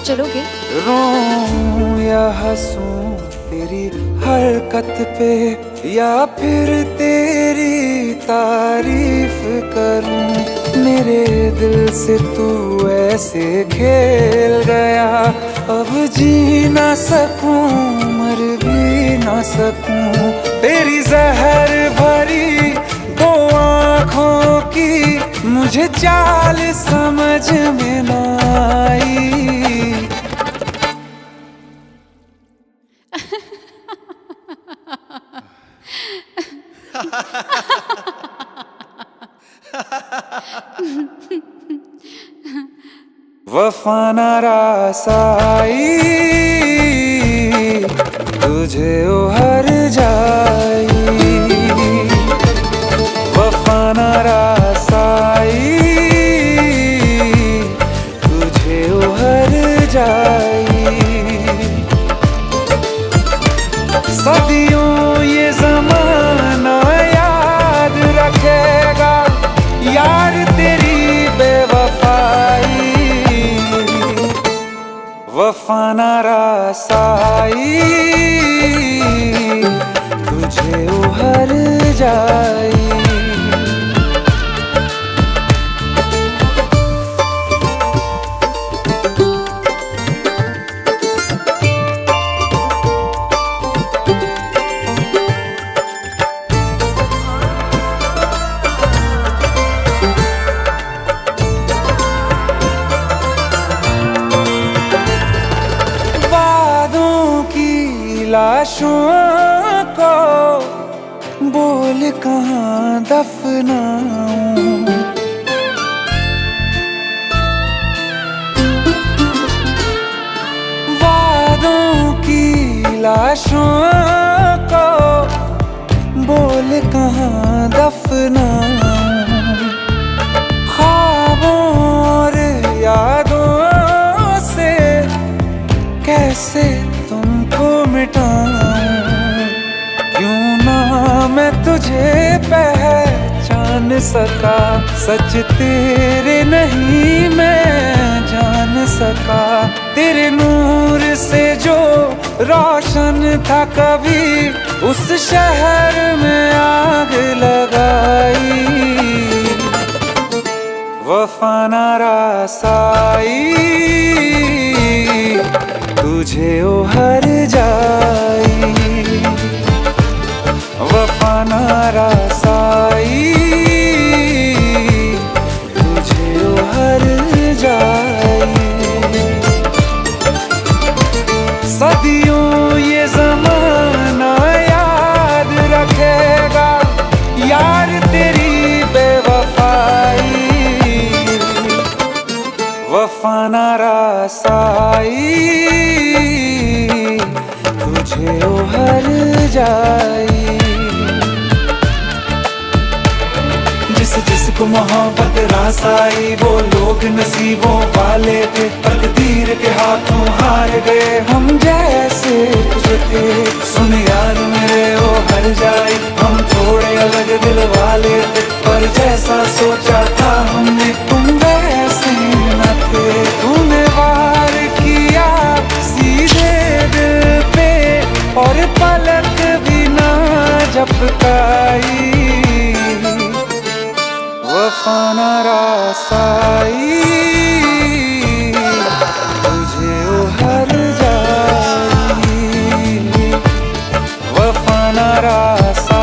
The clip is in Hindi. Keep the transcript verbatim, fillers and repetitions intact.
चलोगे? रोऊं या हंसूं तेरी हरकत पे, या फिर तेरी तारीफ करूं। मेरे दिल से तू ऐसे खेल गया, अब जी ना सकूं मर भी ना सकूं। तेरी जहर भरी दो आँखों की मुझे चाल समझ में ना आई। वफा ना रास आई, तुझे ओ हर जाई। वफा ना रास आई, तुझे ओ हर जाई। सदियों ये ज़माना याद रखेगा यार तेरी बेवफाई। वफा ना रास आई, तुझे उभर जाई। लाशों को बोल कहाँ दफनाऊं, वादों की लाशों को बोल कहाँ दफनाऊं। ख्वाबों और यादों से कैसे तुमको मिटाऊं, क्यों ना मैं तुझे पहचान सका। सच तेरे नहीं मैं जान सका। तेरे नूर से जो रोशन था कभी, उस शहर में आग लगाई। वफा ना रास आई, तुझे ओ हर जाई। वफा ना रास आई, तुझे ओ हर जाई। सदियों ये ज़माना याद रखेगा यार तेरी बेवफाई। वफा ना रास आई, तुझे ओ हर जाई। जिस जिसको मोहब्बत रास आई, वो लोग नसीबों वाले थे। तकदीर के हाथों हार गए हम जैसे कुछ थे। सुन यार मेरे ओ हर जाई, हम थोड़े अलग दिल वाले थे। पर जैसा सोचा था हमने तुम वैसे न थे। तूने वार किया सीधे दिल पे, और पलक भी ना झपकाई। वफा ना रास आई, तुझे ओ हर जाई। वफा ना रास